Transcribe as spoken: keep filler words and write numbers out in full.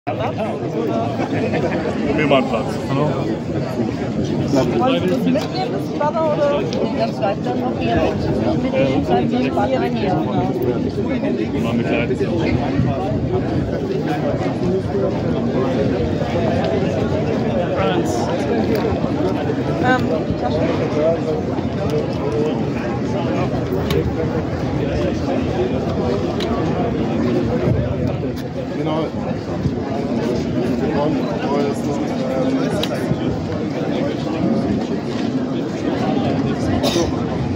Probier mal einen Platz. Hallo. Wolltest du das mitnehmen, das Wasser, oder? Das bleibt dann noch hier mit. Mit dem bleibt das Wasser hier. Mal mit Leid. Ähm, Genau. So.